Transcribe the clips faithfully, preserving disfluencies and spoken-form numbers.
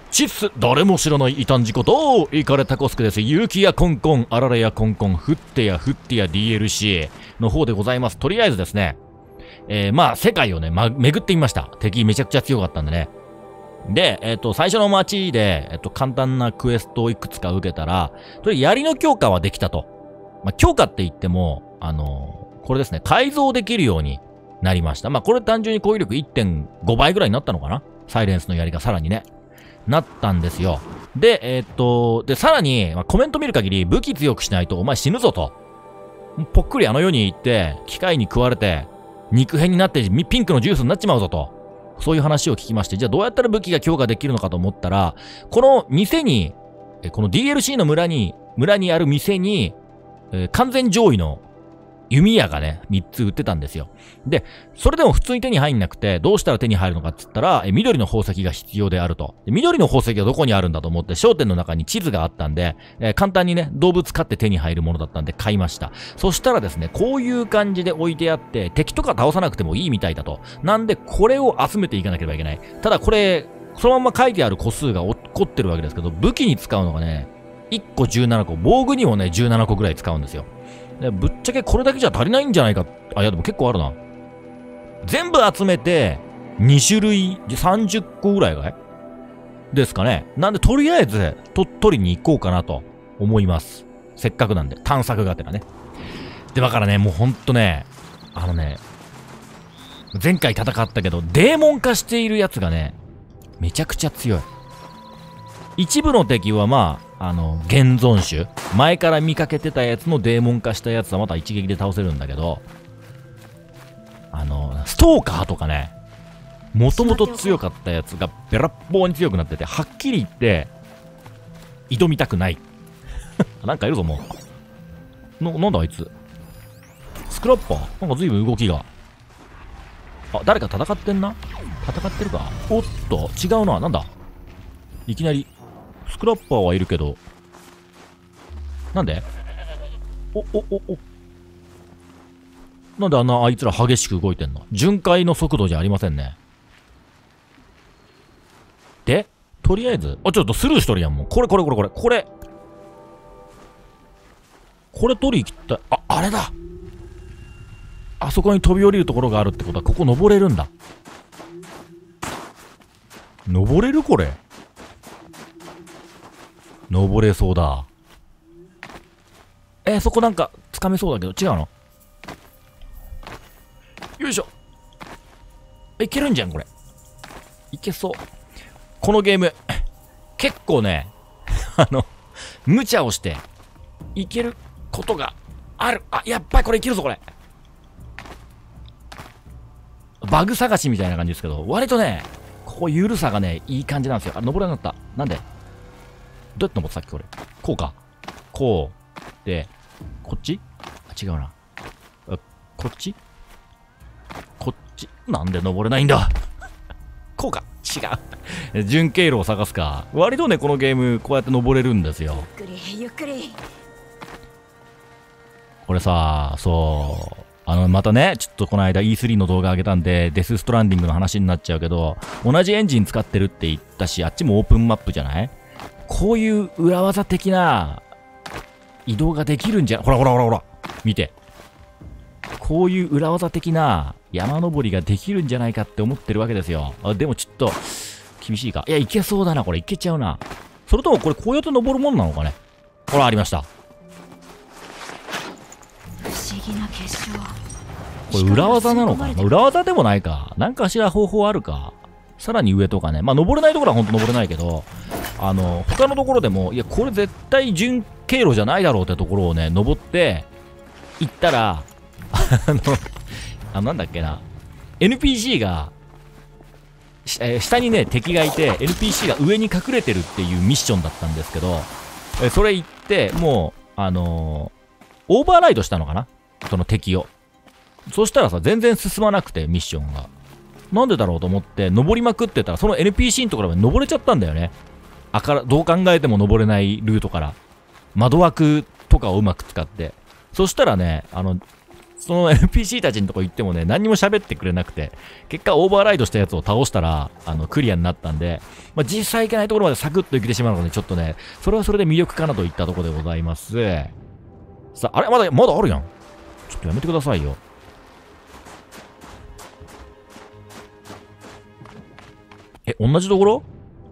チッス、誰も知らない異端事故と、イカレタコスクです。勇気やコンコン、あられやコンコン、フッテやフッテや ディーエルシー の方でございます。とりあえずですね、えー、まあ、世界をね、ま、巡ってみました。敵めちゃくちゃ強かったんでね。で、えっと、最初の街で、えっと、簡単なクエストをいくつか受けたら、とりあえず槍の強化はできたと。まあ、強化って言っても、あのー、これですね、改造できるようになりました。まあ、これ単純に攻撃力 いってんご 倍ぐらいになったのかな？サイレンスの槍がさらにね。なったんですよ。で、えー、っと、で、さらに、まあ、コメント見る限り、武器強くしないとお前死ぬぞと。ぽっくりあの世に行って、機械に食われて、肉片になって、ピンクのジュースになっちまうぞと。そういう話を聞きまして、じゃあどうやったら武器が強化できるのかと思ったら、この店に、この ディーエルシー の村に、村にある店に、えー、完全上位の弓矢がね、みっつ売ってたんですよ。で、それでも普通に手に入んなくて、どうしたら手に入るのかって言ったら、え緑の宝石が必要であると。で緑の宝石はどこにあるんだと思って、商店の中に地図があったんで、えー、簡単にね、動物飼って手に入るものだったんで買いました。そしたらですね、こういう感じで置いてあって、敵とか倒さなくてもいいみたいだと。なんで、これを集めていかなければいけない。ただこれ、そのまま書いてある個数が起こってるわけですけど、武器に使うのがね、いっこじゅうななこ、防具にもね、じゅうななこぐらい使うんですよ。でぶっちゃけこれだけじゃ足りないんじゃないか。あ、いやでも結構あるな。全部集めて、に種類、さんじゅっこぐらいがいですかね。なんでとりあえず、と、取りに行こうかなと思います。せっかくなんで、探索がてらね。で、だからね、もうほんとね、あのね、前回戦ったけど、デーモン化しているやつがね、めちゃくちゃ強い。一部の敵はまあ、あの、現存種。前から見かけてたやつのデーモン化したやつはまた一撃で倒せるんだけど、あの、ストーカーとかね、もともと強かったやつがべらっぼうに強くなってて、はっきり言って、挑みたくない。なんかいるぞ、もう。な、なんだあいつ。スクラッパーなんか随分動きが。あ、誰か戦ってんな？戦ってるか？おっと、違うな。なんだ？いきなり。スクラッパーはいるけど。なんで？お、お、お、お。なんであんなあいつら激しく動いてんの？巡回の速度じゃありませんね。で、とりあえず、あ、ちょっとスルーしとるやん、もう。これこれこれこれ、これ。これ取り切った。あ、あれだ。あそこに飛び降りるところがあるってことは、ここ登れるんだ。登れるこれ。登れそうだ。えー、そこなんか、掴めそうだけど、違うの？よいしょ。いけるんじゃん、これ。いけそう。このゲーム、結構ね、あの、無茶をして、いけることがある。あ、やっぱりこれいけるぞ、これ。バグ探しみたいな感じですけど、割とね、ここ緩さがね、いい感じなんですよ。あ、登れなかった。なんで？どうやって登ったさっきこれ。こうか。こう。で、こっち？あ、違うな。あ、こっち？こっち。なんで登れないんだ？こうか。違う。準経路を探すか。割とね、このゲーム、こうやって登れるんですよ。 ゆっくり、ゆっくり。 これさ、そう。あの、またね、ちょっとこの間 イースリー の動画上げたんで、デスストランディングの話になっちゃうけど、同じエンジン使ってるって言ったし、あっちもオープンマップじゃない？こういう裏技的な移動ができるんじゃ、ほらほらほらほら、見て。こういう裏技的な山登りができるんじゃないかって思ってるわけですよ。あ、でもちょっと、厳しいか。いや、いけそうだな、これ。いけちゃうな。それともこれこうやって登るもんなのかね。ほら、ありました。 不思議な結晶。 これ裏技なのかな？裏技でもないか。なんかしら方法あるか。さらに上とかね。まあ、登れないところはほんと登れないけど、あの、他のところでも、いや、これ絶対準経路じゃないだろうってところをね、登って、行ったら、あの、あ、なんだっけな。エヌピーシー が、えー、下にね、敵がいて、エヌピーシー が上に隠れてるっていうミッションだったんですけど、えー、それ行って、もう、あのー、オーバーライドしたのかな？その敵を。そしたらさ、全然進まなくて、ミッションが。なんでだろうと思って、登りまくってたら、その エヌピーシー のところまで登れちゃったんだよね。あから、どう考えても登れないルートから。窓枠とかをうまく使って。そしたらね、あの、 その エヌピーシー たちのとこ行ってもね、何にも喋ってくれなくて、結果オーバーライドしたやつを倒したら、あの、クリアになったんで、まあ、実際行けないところまでサクッと行けてしまうので、ちょっとね、それはそれで魅力かなといったところでございます。さあ、あれまだ、まだあるやん。ちょっとやめてくださいよ。え、同じところ？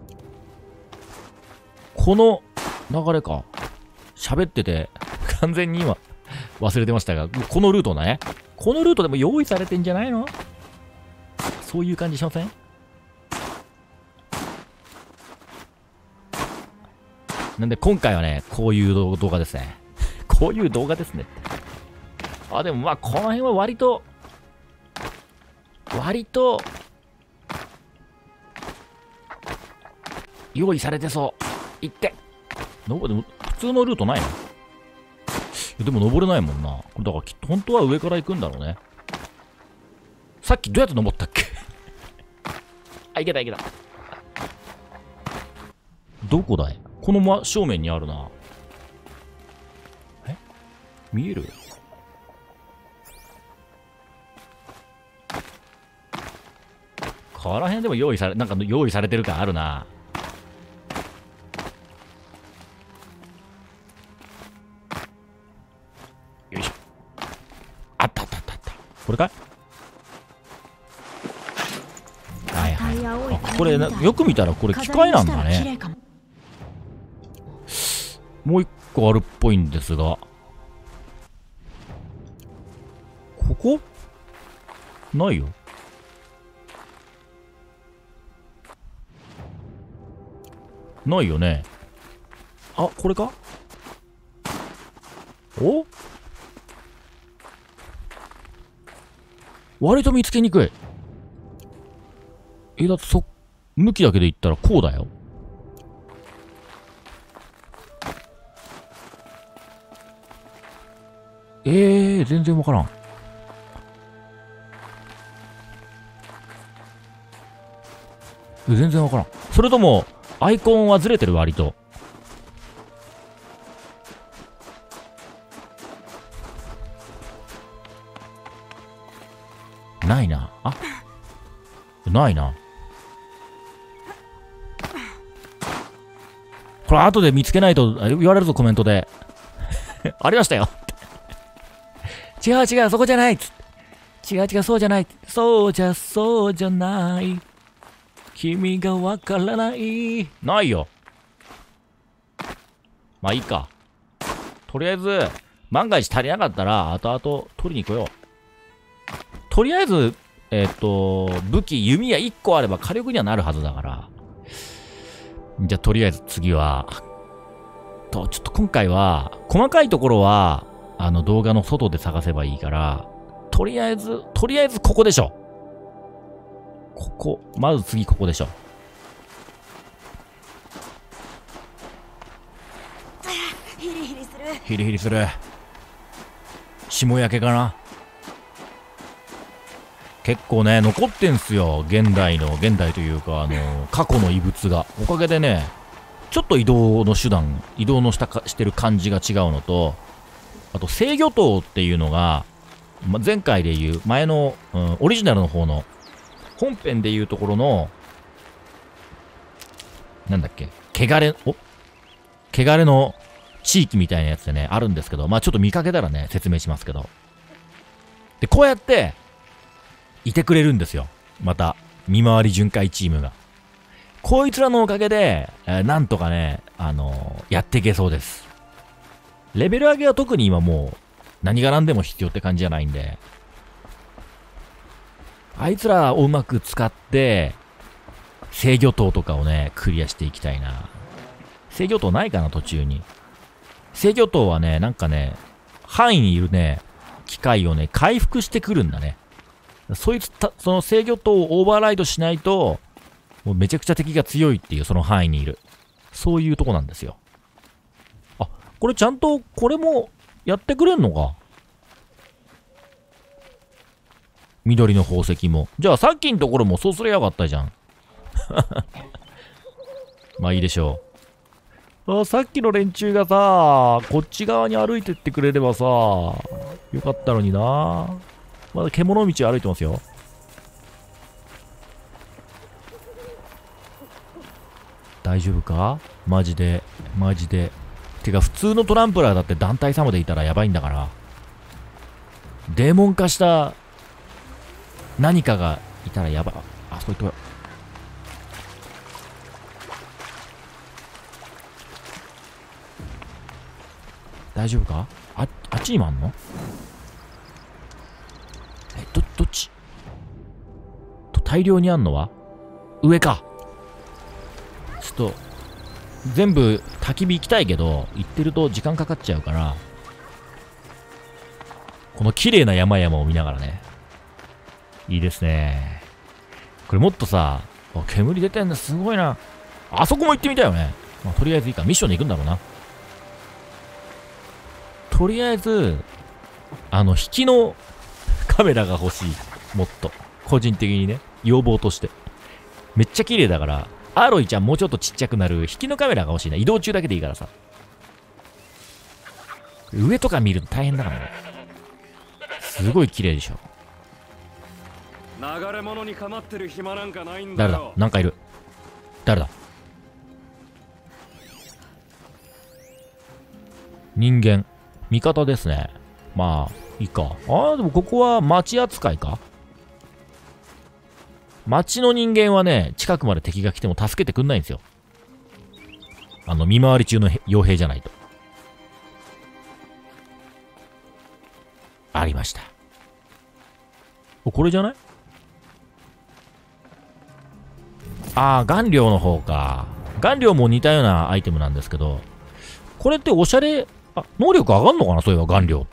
この流れか。喋ってて、完全に今、忘れてましたが、このルートね。このルートでも用意されてんじゃないの？そういう感じしません？なんで今回はね、こういう動画ですね。こういう動画ですね。あ、でもまあ、この辺は割と、割と、用意されてそう。行って。のぼでも、普通のルートないの？でも登れないもんな。だからきっと本当は上から行くんだろうね。さっきどうやって登ったっけ？あ、行けた行けた。どこだい？この真正面にあるな。え？見える？この辺でも用意され、なんか用意されてる感あるな。よいしょ。あったあったあったあった。これかい？はいはい。あ、これな、よく見たらこれ機械なんだね。もう一個あるっぽいんですが。ここ？ないよ。ないよね。あ、これか？お？割と見つけにくい。え、だってそ、向きだけで言ったらこうだよ。えー、全然わからん。全然わからん。それとも、アイコンはずれてる割と。ないな。あ、ないな。これ後で見つけないと言われるぞ、コメントで。ありましたよ。違う違う、そこじゃないっつって。違う違う、そうじゃない。そうじゃ、そうじゃない。君がわからない。ないよ。まあいいか。とりあえず、万が一足りなかったら、後々取りに来よう。とりあえず、えっと、武器、弓矢いっこあれば火力にはなるはずだから。じゃあ、とりあえず次は、と、ちょっと今回は、細かいところは、あの動画の外で探せばいいから、とりあえず、とりあえずここでしょ。ここ、まず次ここでしょ。 ヒリヒリする。 ヒリヒリする。霜焼けかな。結構ね、残ってんすよ。現代の、現代というか、あの、過去の遺物が。おかげでね、ちょっと移動の手段、移動のしたかしてる感じが違うのと、あと制御塔っていうのが、ま、前回でいう、前の、うん、オリジナルの方の、本編でいうところの、なんだっけ、汚れ、お汚れの地域みたいなやつでね、あるんですけど、まあちょっと見かけたらね、説明しますけど。で、こうやって、いてくれるんですよ。また、見回り巡回チームが。こいつらのおかげで、えー、なんとかね、あのー、やっていけそうです。レベル上げは特に今もう、何が何でも必要って感じじゃないんで、あいつらをうまく使って、制御塔とかをね、クリアしていきたいな。制御塔ないかな、途中に。制御塔はね、なんかね、範囲にいるね、機械をね、回復してくるんだね。そいつた、その制御塔をオーバーライドしないと、もうめちゃくちゃ敵が強いっていう、その範囲にいる。そういうとこなんですよ。あ、これちゃんと、これも、やってくれんのか。緑の宝石も。じゃあさっきのところもそうすりゃよかったじゃん。まあいいでしょう。あ、さっきの連中がさ、こっち側に歩いてってくれればさ、 よかったのにな。まだ獣道を歩いてますよ。大丈夫かマジで、マジで。てか普通のトランプラーだって団体様でいたらやばいんだから。デーモン化した何かがいたらやばい。あ、そういった。大丈夫か？あ、あっちにもあんの？え、ど、どっち？と大量にあんのは上か。ちょっと、全部焚き火行きたいけど、行ってると時間かかっちゃうから、この綺麗な山々を見ながらね。いいですね。これもっとさ、煙出てんだ、すごいな。あそこも行ってみたいよね。まあ、とりあえずいいか。ミッションに行くんだろうな。とりあえず、あの、引きのカメラが欲しい。もっと。個人的にね。要望として。めっちゃ綺麗だから、アーロイちゃんもうちょっとちっちゃくなる引きのカメラが欲しいな。移動中だけでいいからさ。上とか見ると大変だからね。すごい綺麗でしょ。 流れ物にかまってる暇なんかないんだよ。 誰だ？なんかいる。誰だ？人間。味方ですね。まあ、いいか。ああ、でもここは町扱いか。町の人間はね、近くまで敵が来ても助けてくんないんですよ。あの、見回り中の傭兵じゃないと。ありました。お、これじゃない？ああ、顔料の方か。顔料も似たようなアイテムなんですけど、これっておしゃれ、あ、能力上がんのかなそういえば顔料って。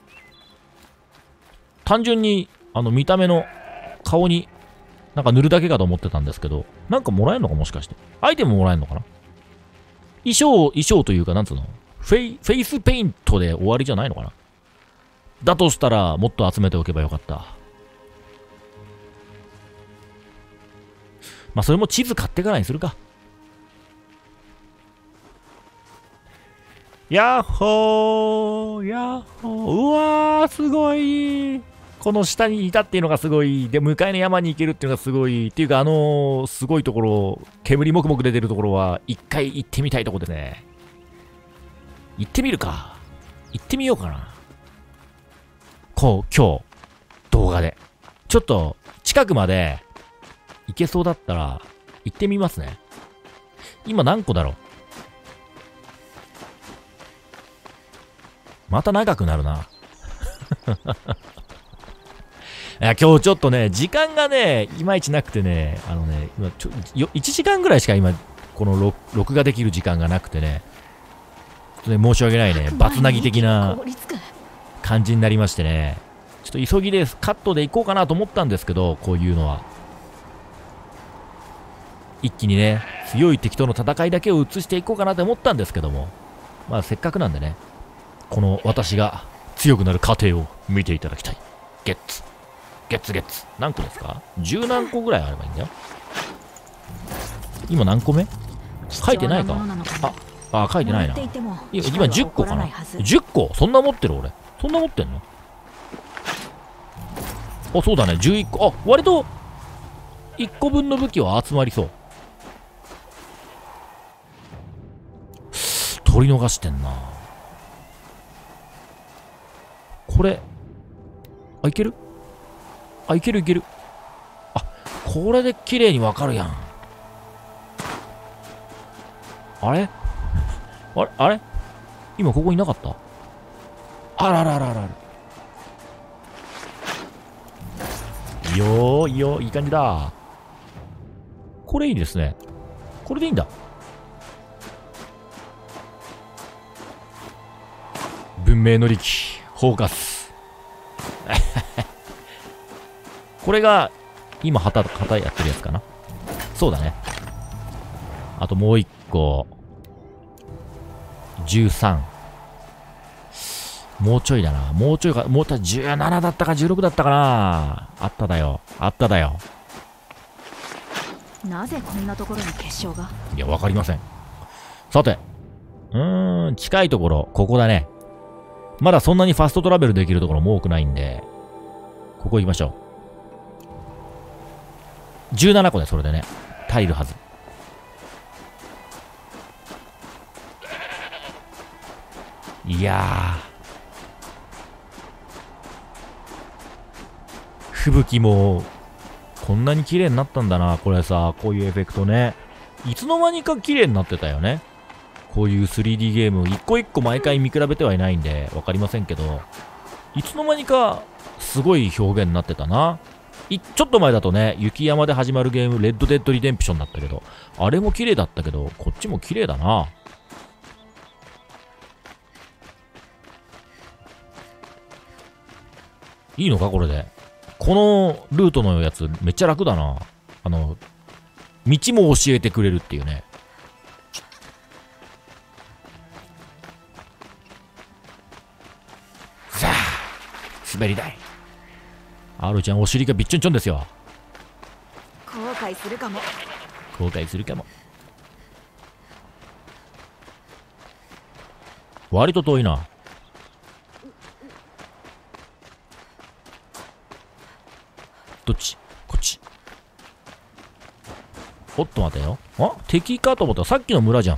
単純に、あの、見た目の顔になんか塗るだけかと思ってたんですけど、なんかもらえるのかもしかして。アイテムもらえるのかな？衣装、衣装というか、なんつうの？フェイ、フェイスペイントで終わりじゃないのかな？だとしたら、もっと集めておけばよかった。まあ、それも地図買ってからにするか。やっほー、やっほー、うわー、すごい。この下にいたっていうのがすごい。で、向かいの山に行けるっていうのがすごい。っていうか、あのー、すごいところ、煙もくもく出てるところは、一回行ってみたいところですね。行ってみるか。行ってみようかな。こう、今日、動画で。ちょっと、近くまで、行けそうだったら、行ってみますね。今何個だろう？また長くなるな。いや、今日ちょっとね、時間がね、いまいちなくてね、あのね、今ちょよいちじかんぐらいしか今、この録録画できる時間がなくてね、ちょっとね、申し訳ないね、バツナギ的な感じになりましてね、ちょっと急ぎです。カットでいこうかなと思ったんですけど、こういうのは。一気にね、強い敵との戦いだけを映していこうかなと思ったんですけども、まあせっかくなんでね、この私が強くなる過程を見ていただきたい。ゲッツ。ゲッツゲッツ。何個ですか？十何個ぐらいあればいいんだよ。今何個目？書いてないか？あ、あ、書いてないな。今じゅっこかな？じゅっこ？そんな持ってる俺。そんな持ってんの？あ、そうだね。じゅういっこ。あ、割といっこぶんの武器は集まりそう。取り逃してんな。これ、あ、いける？あ、いけるいける。あ、これで綺麗にわかるやん。あれあれあれ今ここいなかった？あららららら。いいよー、いいよー、いい感じだ。これいいですね。これでいいんだ。文明の利器、フォーカス。これが、今旗、旗やってるやつかな。そうだね。あともう一個。じゅうさん。もうちょいだな。もうちょいか、もうちょいじゅうななだったかじゅうろくだったかな。あっただよ。あっただよ。 なぜこんなところに結晶が？ いや、わかりません。さて。うーん、近いところ、ここだね。 まだそんなにファストトラベルできるところも多くないんで、ここ行きましょう。じゅうななこでそれでね、足りるはず。いやー。吹雪も、こんなに綺麗になったんだな。これさ、こういうエフェクトね。いつの間にか綺麗になってたよね。こういう スリーディー ゲーム、一個一個毎回見比べてはいないんで、わかりませんけど、いつの間にか、すごい表現になってたな。い、ちょっと前だとね、雪山で始まるゲーム、レッドデッドリデンプションだったけど、あれも綺麗だったけど、こっちも綺麗だな。いいのかこれで。このルートのやつめっちゃ楽だな。あの、道も教えてくれるっていうね。さあ、滑り台。アルちゃんお尻がびっちょんちょんですよ。 後悔するかも。 後悔するかも。割と遠いな。どっち？こっち。おっと待てよ。あ、敵かと思ったらさっきの村じゃん。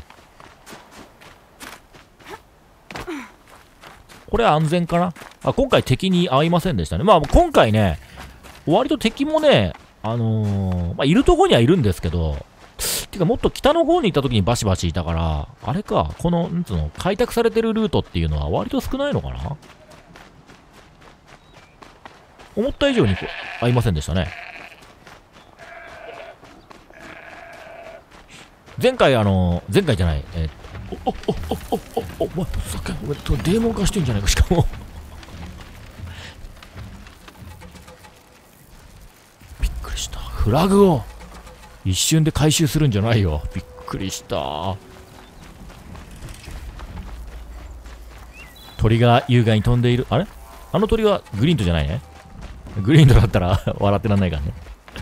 これは安全かなあ、今回敵に会いませんでしたね。まあ今回ね、割と敵もね、あのー、まあいるとこにはいるんですけど、てかもっと北の方に行った時にバシバシいたから、あれか、この、なんつうの、開拓されてるルートっていうのは割と少ないのかな思った以上に合いませんでしたね。前回あの、前回じゃない、えー、お、お、お、お、お、お、お前、さっき、お前、デーモン化してんじゃないか、しかも。びっくりした。フラグを一瞬で回収するんじゃないよ。びっくりした。鳥が優雅に飛んでいる。あれあの鳥はグリーントじゃないね。グリーンドだったら笑ってらんないからね。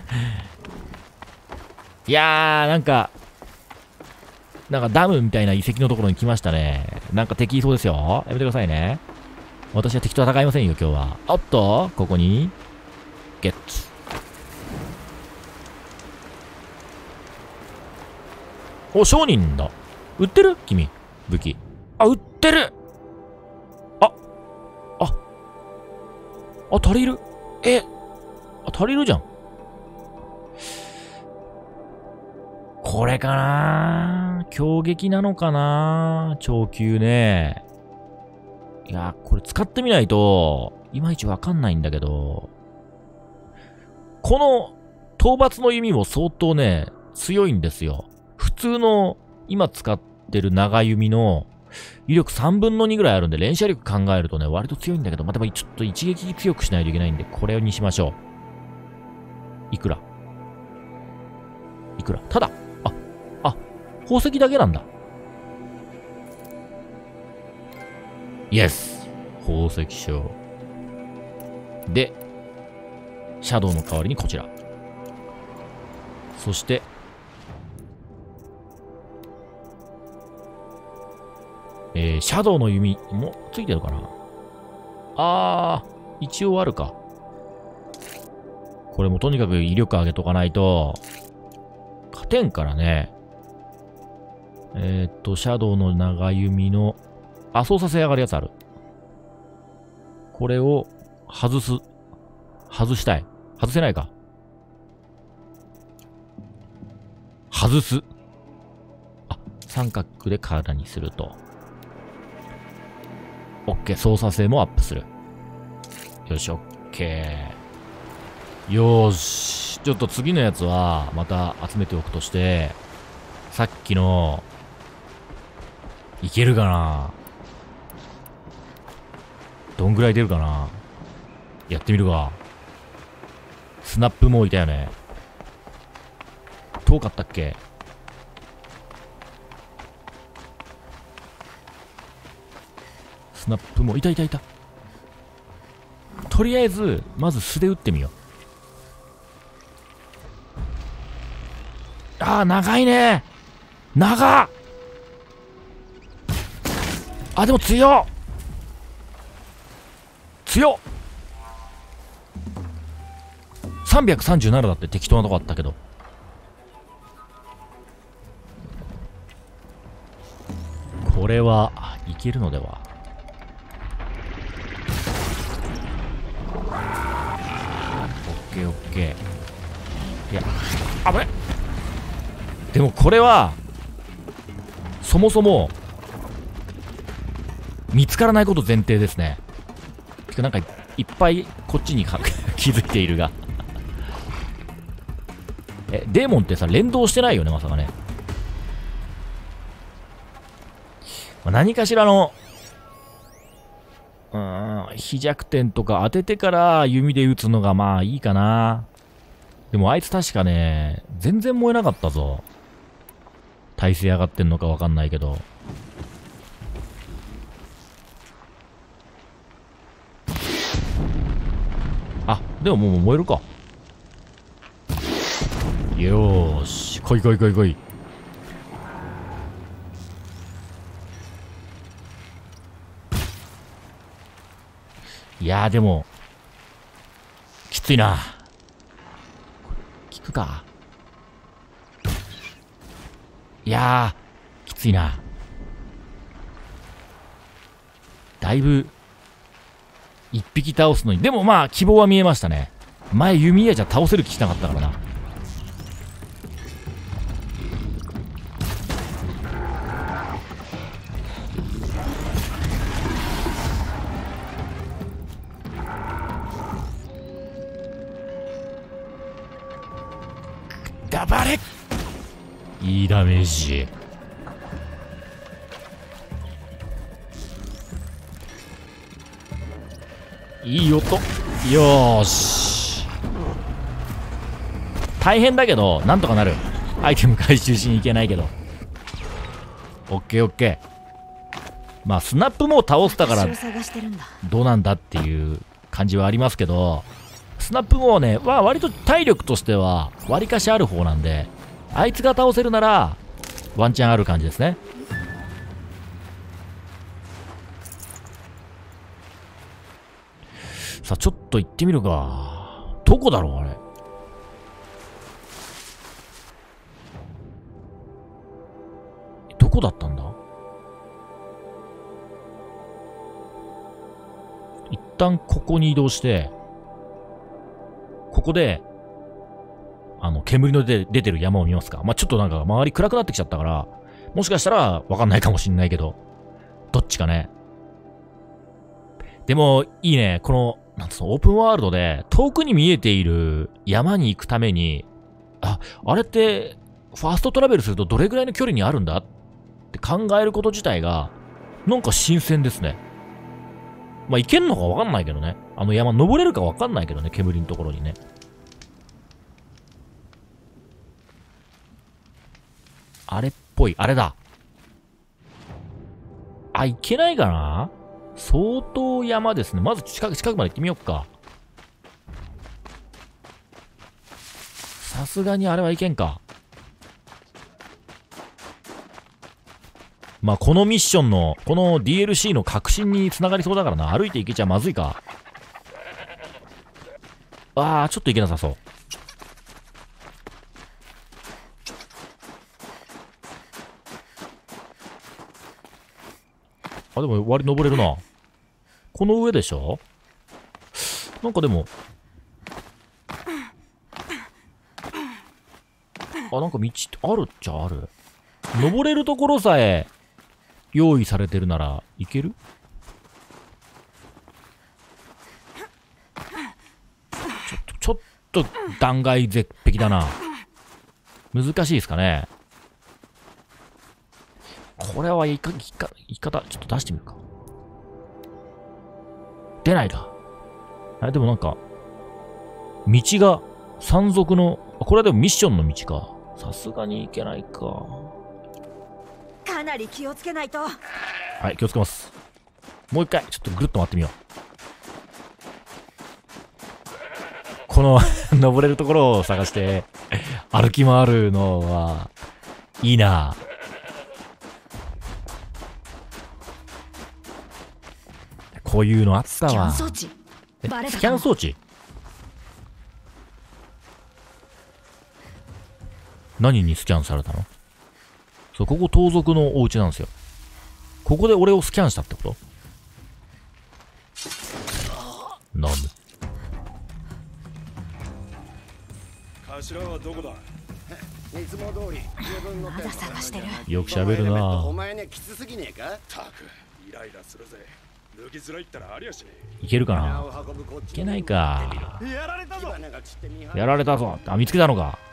いやー、なんか、なんかダムみたいな遺跡のところに来ましたね。なんか敵いそうですよ。やめてくださいね。私は敵と戦いませんよ、今日は。おっと、ここに、ゲッツ。お、商人だ。売ってる君、武器。あ、売ってるあ、あ、あ、足りるえ、あ、足りるじゃん。これかな強撃なのかな長級ね。いや、これ使ってみないと、いまいちわかんないんだけど、この討伐の弓も相当ね、強いんですよ。普通の、今使ってる長弓の、威力さんぶんのにぐらいあるんで、連射力考えるとね、割と強いんだけど、まあ、でもちょっと一撃強くしないといけないんで、これにしましょう。いくらいくらただ、あ、あ、宝石だけなんだ。イエス宝石商。で、シャドウの代わりにこちら。そして、えー、シャドウの弓もついてるかなあー、一応あるか。これもとにかく威力上げとかないと、勝てんからね。えー、っと、シャドウの長弓の、あ、操作性上がるやつある。これを外す。外したい。外せないか。外す。あ、三角で体にすると。OK。操作性もアップする。よし、OK。よーし。ちょっと次のやつは、また集めておくとして、さっきの、いけるかなどんぐらい出るかなやってみるか。スナップもいたよね。遠かったっけスナップもいたいたいた。とりあえず、まず素で打ってみよう。ああ、長いね。長っ。あ、でも強っ。 強っ。さんびゃくさんじゅうななだって適当なとこあったけど。これはいけるのでは。オッケーオッケー。いや、危ない。でもこれはそもそも見つからないこと前提ですね。てかなんかいっぱいこっちに気づいているがえ、デーモンってさ連動してないよね、まさかね。まあ、何かしらのうーん非弱点とか当ててから弓で撃つのがまあいいかな。でもあいつ確かね全然燃えなかったぞ。耐性上がってんのかわかんないけど。あ、でももう燃えるか。よーし、来い来い来い来い。いやーでもきついな。効くか。いやーきついな。だいぶ一匹倒すのに、でもまあ希望は見えましたね。前弓矢じゃ倒せる気しなかったからな。ダバレ、いいダメージ。いい音。よーし、大変だけどなんとかなる。アイテム回収しに行けないけど。オッケーオッケー。まあスナップも倒したからどうなんだっていう感じはありますけど、スナップもねは割と体力としてはわりかしある方なんで、あいつが倒せるならワンチャンある感じですね。さあちょっと行ってみるか。どこだろうあれ。どこだったんだ。一旦ここに移動して、ここであの煙の出てる山を見ますか。まあ、ちょっとなんか周り暗くなってきちゃったから、もしかしたらわかんないかもしんないけど、どっちかね。でもいいね、このなんつうのオープンワールドで遠くに見えている山に行くために、あ、あれってファーストトラベルするとどれぐらいの距離にあるんだって考えること自体がなんか新鮮ですね。まあ行けんのかわかんないけどね。あの山登れるかわかんないけどね、煙のところにね。あれっぽい、あれだ。あ、行けないかな。相当山ですね。まず近く、近くまで行ってみようか。さすがにあれはいけんか。まあ、このミッションの、この ディーエルシー の革新につながりそうだからな。歩いて行けちゃまずいか。あー、ちょっと行けなさそう。あ、でも割り登れるな。この上でしょ。なんかでも、あ、なんか道ってあるっちゃある。登れるところさえ用意されてるならいける。ちょっと、ちょっと断崖絶壁だな。難しいですかね。これは言いか、言いか、言い方、ちょっと出してみるか。出ないか。あ、でもなんか、道が山賊の、これはでもミッションの道か。さすがに行けないか。 かなり気をつけないと。 はい、気をつけます。もう一回、ちょっとぐるっと回ってみよう。この、登れるところを探して、歩き回るのは、いいな。こういうのあったわ。 えバレたかもスキャン装置何にスキャンされたの？そう、ここ盗賊のお家なんですよ。ここで俺をスキャンしたってこと？なんで？ 頭はどこだ？ いつも通り自分のまだ探してる。 よく喋るなお前ねきつすぎねえか。 たくイライラするぜ。脱ぎづらいったらありゃしねいけるか穴な？ を運ぶこっちいけないか。 え。やられたぞ。 火花が散って見張るやられたぞ。あ、見つけたのか。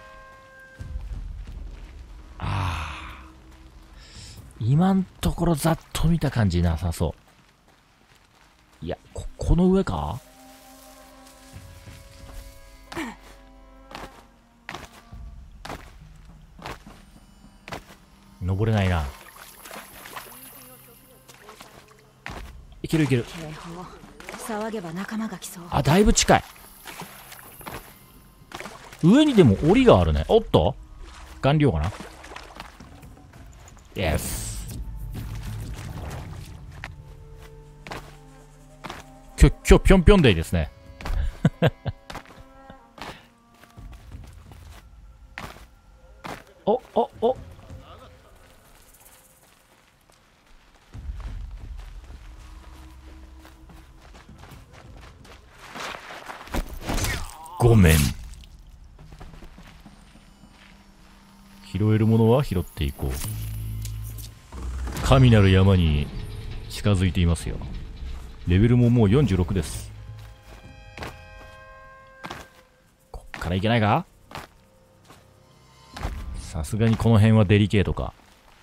ああ。今んところざっと見た感じなさそう。いや、こ、この上か？登れないな。いけるいける。 警報。騒げば仲間が来そう。 あ、だいぶ近い。上にでも檻があるね。おっと完了かな。イエス。きょ、きょ、ぴょんぴょんデイですね。お、お、お。ごめん。拾えるものは拾っていこう。神なる山に近づいていますよ。レベルももうよんじゅうろくです。こっからいけないか？さすがにこの辺はデリケートか。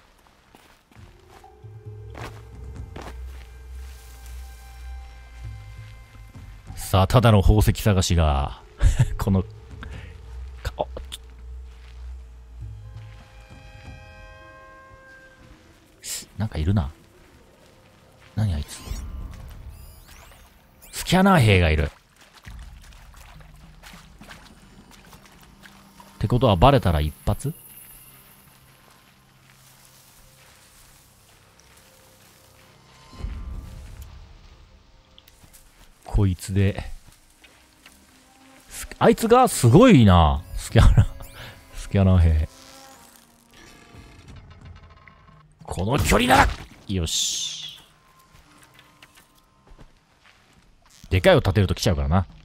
さあ、ただの宝石探しがこのかあなんかいるな。何あいつ。スキャナー兵がいる。ってことはバレたら一発？こいつで。あいつがすごいな。スキャナー。スキャナー兵。この距離ならよし。でかいを立てると来ちゃうからな。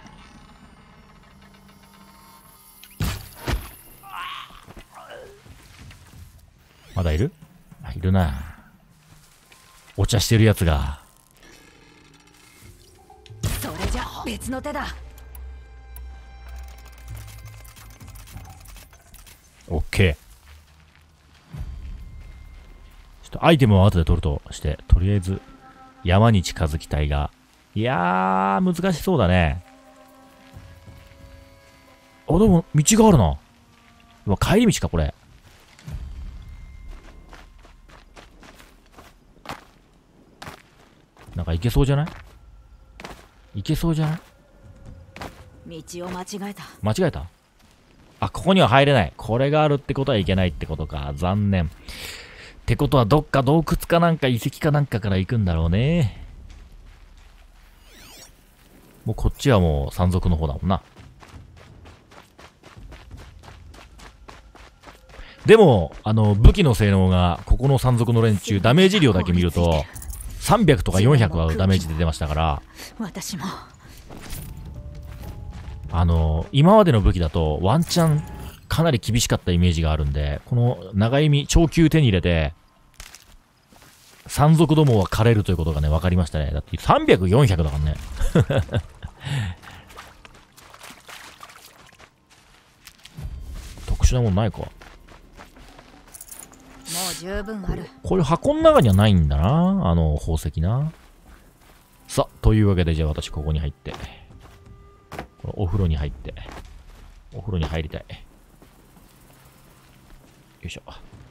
まだいる？あ、いるな。お茶してるやつが。 それじゃ別の手だ。 オッケー。ちょっとアイテムを後で取るとして、とりあえず山に近づきたいが、いやー、難しそうだね。あ、でも道があるな。今帰り道か、これ。なんか行けそうじゃない？行けそうじゃない？ 道を間違えた。 間違えた？あ、ここには入れない。これがあるってことはいけないってことか。残念。ってことはどっか洞窟かなんか遺跡かなんかから行くんだろうね。もうこっちはもう山賊の方だもんな。でも、あの、武器の性能が、ここの山賊の連中、ダメージ量だけ見ると、さんびゃくとかよんひゃくはダメージ出てましたから、 私も。 あの、今までの武器だと、ワンチャン、かなり厳しかったイメージがあるんで、この長弓、長弓手に入れて、山賊どもは枯れるということがね、分かりましたね。だってさんびゃく、よんひゃくだからね。特殊なもんないか。 もう十分ある。 こういう箱の中にはないんだな。あの宝石な。さあ、というわけで、じゃあ私ここに入って。このお風呂に入って。お風呂に入りたい。よいしょ。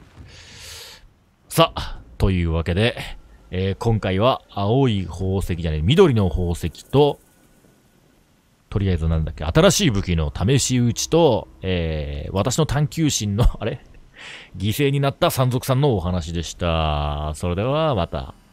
さあ、というわけで、えー、今回は青い宝石じゃない、緑の宝石と、とりあえずなんだっけ、新しい武器の試し撃ちと、えー、私の探求心の、あれ犠牲になった山賊さんのお話でした。それではまた。